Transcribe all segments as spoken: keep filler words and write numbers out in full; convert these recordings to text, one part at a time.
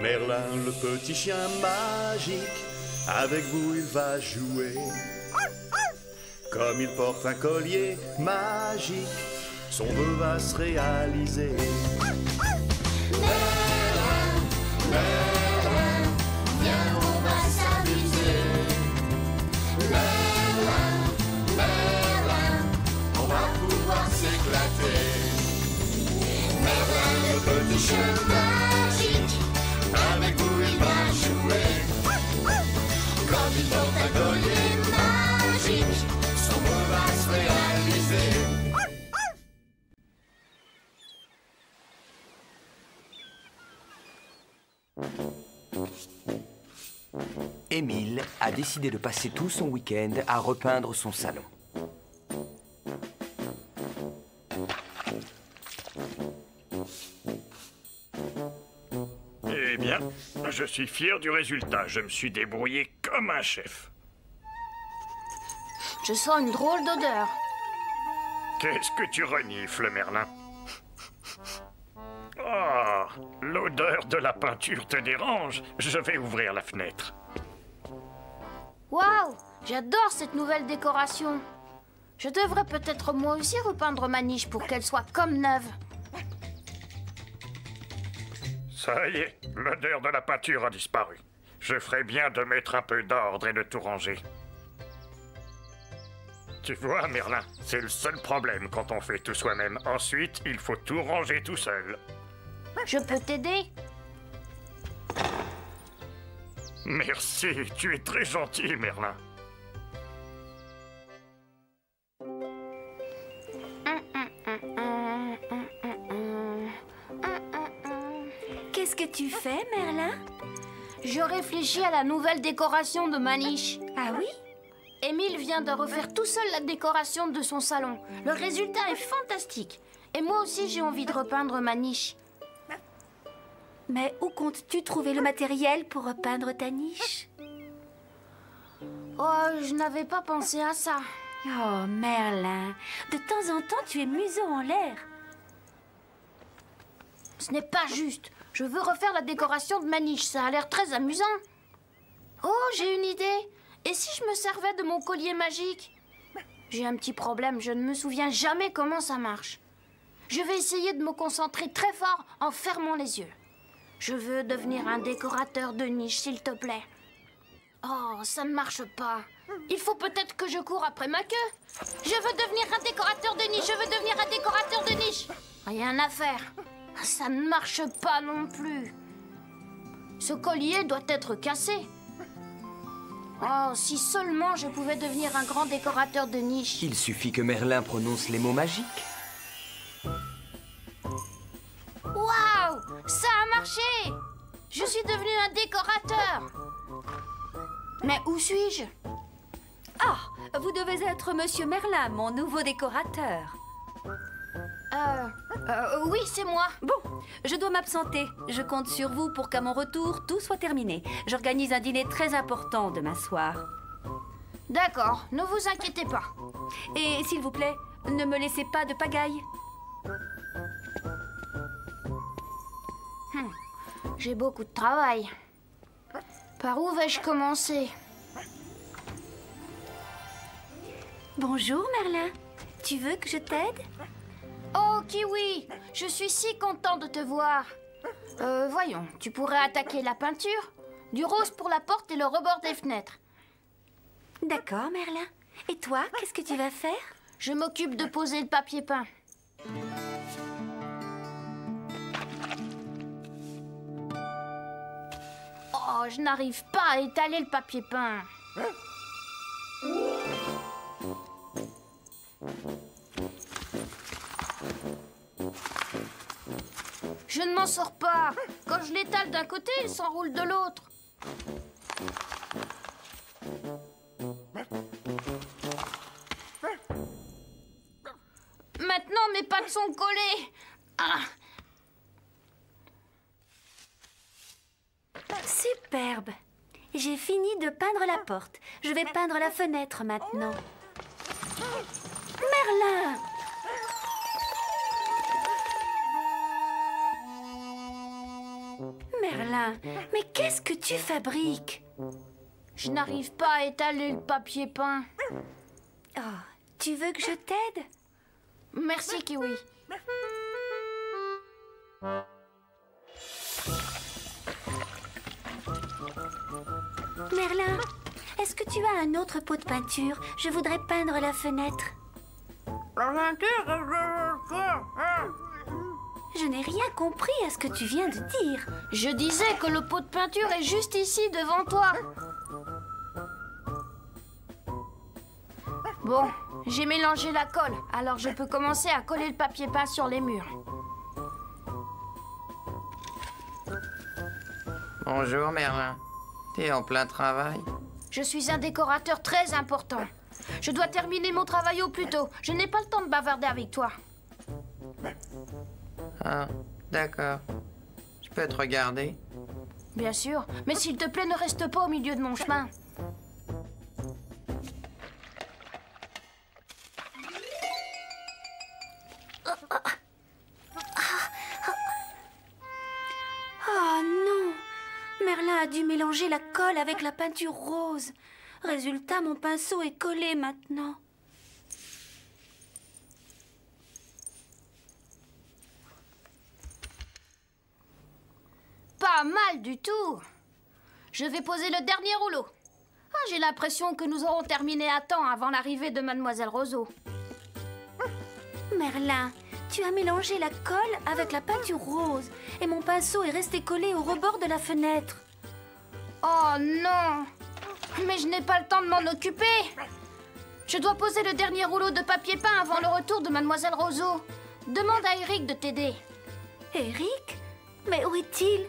Merlin, le petit chien magique, avec vous il va jouer. Comme il porte un collier magique, son vœu va se réaliser. Merlin, Merlin, viens, on va s'amuser. Merlin, Merlin, on va pouvoir s'éclater. Merlin, le petit chien magique, avec vous il va jouer. Comme il porte un collier magique, son vœu va se réaliser. Émile a décidé de passer tout son week-end à repeindre son salon. Eh bien, je suis fier du résultat. Je me suis débrouillé comme un chef. Je sens une drôle d'odeur. Qu'est-ce que tu renifles, Merlin? Oh, l'odeur de la peinture te dérange. Je vais ouvrir la fenêtre. Waouh, j'adore cette nouvelle décoration. Je devrais peut-être moi aussi repeindre ma niche pour qu'elle soit comme neuve. Ça y est, l'odeur de la peinture a disparu. Je ferais bien de mettre un peu d'ordre et de tout ranger. Tu vois, Merlin, c'est le seul problème quand on fait tout soi-même. Ensuite, il faut tout ranger tout seul. Je peux t'aider? Merci, tu es très gentil, Merlin. Qu'est-ce que tu fais, Merlin? Je réfléchis à la nouvelle décoration de ma niche. Ah oui? Émile vient de refaire tout seul la décoration de son salon. Le résultat est fantastique. Et moi aussi, j'ai envie de repeindre ma niche. Mais où comptes-tu trouver le matériel pour repeindre ta niche? Oh, je n'avais pas pensé à ça. Oh, Merlin, de temps en temps, tu es museau en l'air. Ce n'est pas juste. Je veux refaire la décoration de ma niche. Ça a l'air très amusant. Oh, j'ai une idée. Et si je me servais de mon collier magique? J'ai un petit problème. Je ne me souviens jamais comment ça marche. Je vais essayer de me concentrer très fort en fermant les yeux. Je veux devenir un décorateur de niche, s'il te plaît. Oh, ça ne marche pas. Il faut peut-être que je cours après ma queue. Je veux devenir un décorateur de niche. Je veux devenir un décorateur de niche. Rien à faire. Ça ne marche pas non plus. Ce collier doit être cassé. Oh, si seulement je pouvais devenir un grand décorateur de niche. Il suffit que Merlin prononce les mots magiques. Waouh! Ça a marché! Je suis devenu un décorateur. Mais où suis-je? Ah, vous devez être Monsieur Merlin, mon nouveau décorateur. Euh... euh oui, c'est moi. Bon, je dois m'absenter. Je compte sur vous pour qu'à mon retour, tout soit terminé. J'organise un dîner très important demain soir. D'accord, ne vous inquiétez pas. Et s'il vous plaît, ne me laissez pas de pagaille. Hum, j'ai beaucoup de travail. Par où vais-je commencer? Bonjour, Merlin. Tu veux que je t'aide? Oh, Kiwi, je suis si content de te voir. Euh, voyons, tu pourrais attaquer la peinture, du rose pour la porte et le rebord des fenêtres. D'accord, Merlin. Et toi, qu'est-ce que tu vas faire? Je m'occupe de poser le papier peint. Oh, je n'arrive pas à étaler le papier peint. Je ne m'en sors pas. Quand je l'étale d'un côté, il s'enroule de l'autre. Maintenant, mes pattes sont collées. Ah. Superbe. J'ai fini de peindre la porte. Je vais peindre la fenêtre maintenant. Merlin! Merlin! Merlin, mais qu'est-ce que tu fabriques? Je n'arrive pas à étaler le papier peint. Oh, tu veux que je t'aide? Merci, Kiwi. Merlin, est-ce que tu as un autre pot de peinture? Je voudrais peindre la fenêtre. Je n'ai rien compris à ce que tu viens de dire. Je disais que le pot de peinture est juste ici, devant toi. Bon, j'ai mélangé la colle, alors je peux commencer à coller le papier peint sur les murs. Bonjour Merlin, t'es en plein travail? Je suis un décorateur très important. Je dois terminer mon travail au plus tôt. Je n'ai pas le temps de bavarder avec toi. Ah, d'accord. Je peux te regarder? Bien sûr, mais s'il te plaît, ne reste pas au milieu de mon chemin. Oh non! Merlin a dû mélanger la colle avec la peinture rose. Résultat, mon pinceau est collé maintenant. Pas mal du tout. Je vais poser le dernier rouleau. Ah, j'ai l'impression que nous aurons terminé à temps avant l'arrivée de Mademoiselle Roseau. Merlin, tu as mélangé la colle avec la peinture rose et mon pinceau est resté collé au rebord de la fenêtre. Oh non! Mais je n'ai pas le temps de m'en occuper. Je dois poser le dernier rouleau de papier peint avant le retour de Mademoiselle Roseau. Demande à Eric de t'aider. Eric? Mais où est-il?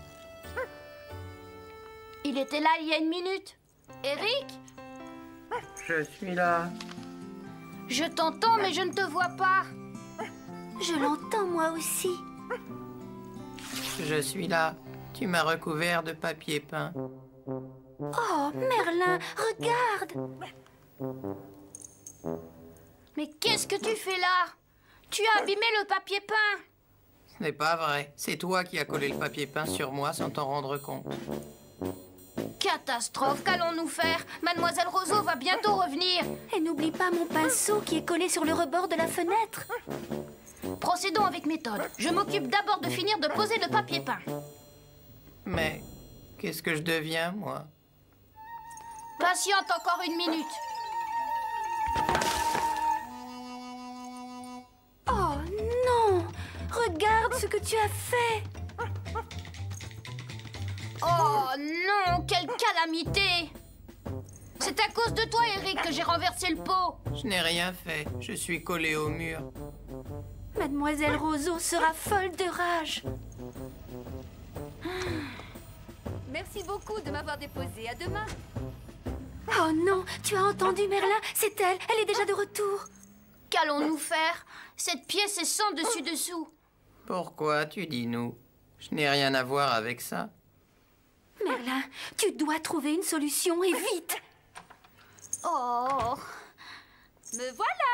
Il était là il y a une minute. Eric? Je suis là. Je t'entends, mais je ne te vois pas. Je l'entends moi aussi. Je suis là. Tu m'as recouvert de papier peint. Oh, Merlin, regarde! Mais qu'est-ce que tu fais là? Tu as abîmé le papier peint. Ce n'est pas vrai. C'est toi qui as collé le papier peint sur moi sans t'en rendre compte. Catastrophe, qu'allons-nous faire? Mademoiselle Roseau va bientôt revenir. Et n'oublie pas mon pinceau qui est collé sur le rebord de la fenêtre. Procédons avec méthode. Je m'occupe d'abord de finir de poser le papier peint. Mais qu'est-ce que je deviens, moi? Patiente encore une minute. Oh non! Regarde ce que tu as fait! Oh non, quelle calamité! C'est à cause de toi, Eric, que j'ai renversé le pot. Je n'ai rien fait. Je suis collé au mur. Mademoiselle Roseau sera folle de rage. Merci beaucoup de m'avoir déposé. À demain. Oh non, tu as entendu Merlin? C'est elle, elle est déjà de retour. Qu'allons-nous faire? Cette pièce est sans dessus-dessous. Pourquoi tu dis nous? Je n'ai rien à voir avec ça. Merlin, tu dois trouver une solution et vite. Oh, Me voilà.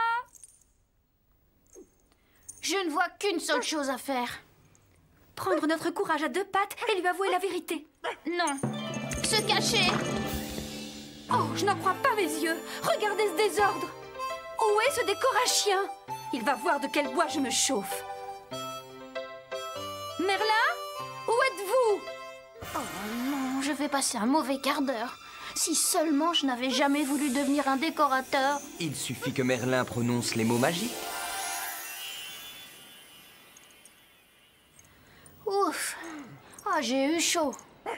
je ne vois qu'une seule chose à faire. Prendre notre courage à deux pattes et lui avouer la vérité. Non, se cacher. Oh, je n'en crois pas mes yeux. Regardez ce désordre. Où est ce décor à chien? Il va voir de quel bois je me chauffe. Merlin, où êtes-vous? Oh non, je vais passer un mauvais quart d'heure. Si seulement je n'avais jamais voulu devenir un décorateur. Il suffit que Merlin prononce les mots magiques. Ouf. Oh, j'ai eu chaud.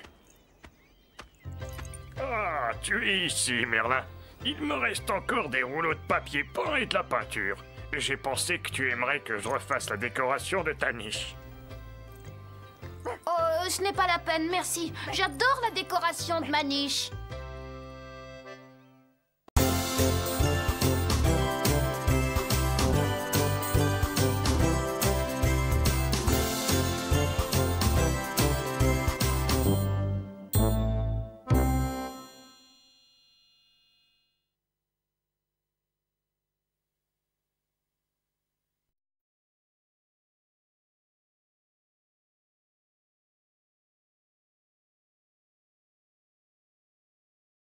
Ah, tu es ici, Merlin. Il me reste encore des rouleaux de papier peint et de la peinture. J'ai pensé que tu aimerais que je refasse la décoration de ta niche. Oh, ce n'est pas la peine, merci. J'adore la décoration de ma niche.